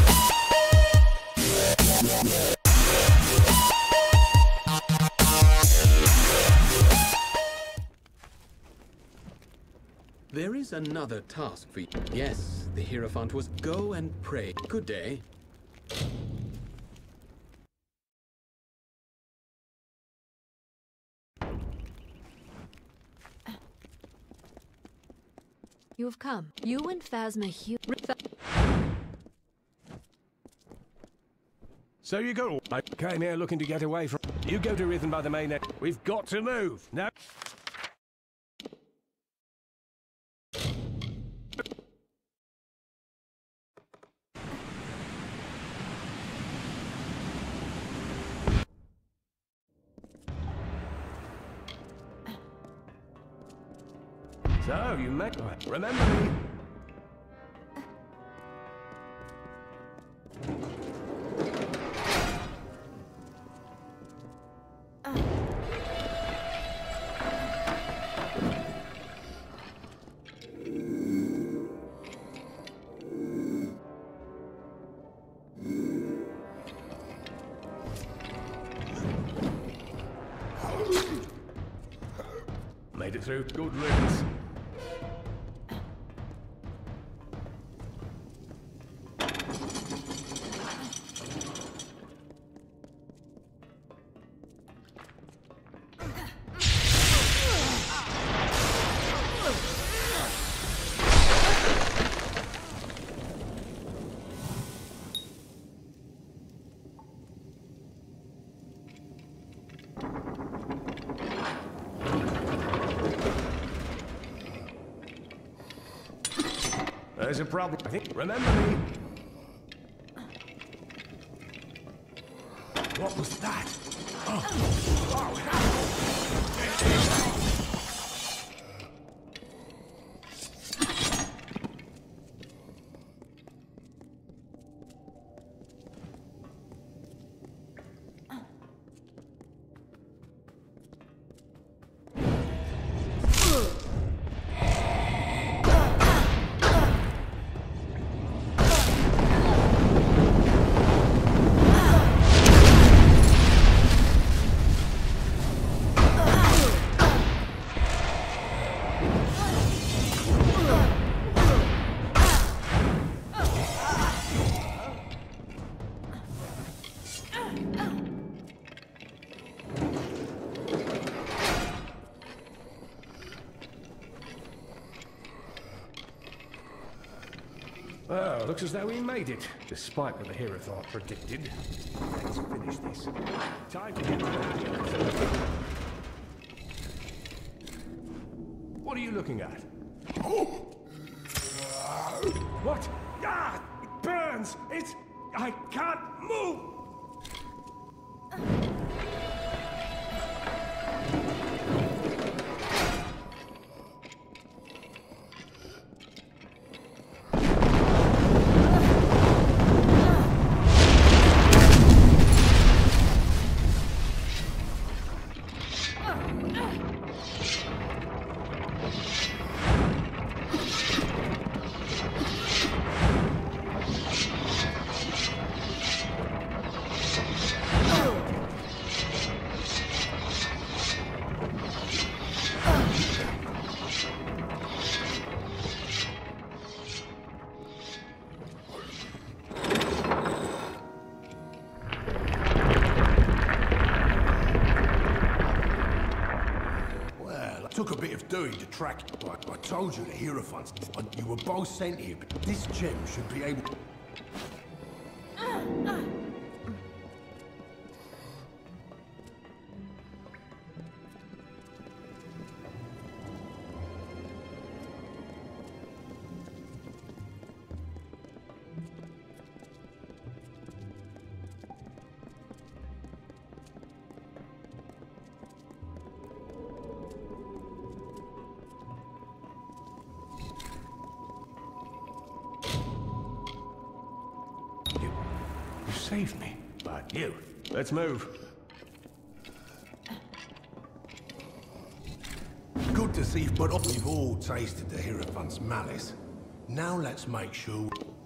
There is another task for you. Yes, the Hierophant was go and pray. Good day. You have come. You and Phasma Hugh. So you go. I came here looking to get away from. You go to Rhythm by the main end. We've got to move. Now. So you met. Remember me. Made it through. Good riddance. There's a problem. I think. Remember me. What was that? Oh. Well, looks as though we made it, despite what the Hierophant predicted. Let's finish this. Time to get to the... What are you looking at? What? Ah! It burns! It's... I can't move! Took a bit of doing to track you. I told you the Hierophants. You were both sent here, but this gem should be able to... You saved me. But you. Let's move. Good to see, but we've all tasted the Hierophant's malice. Now let's make sure...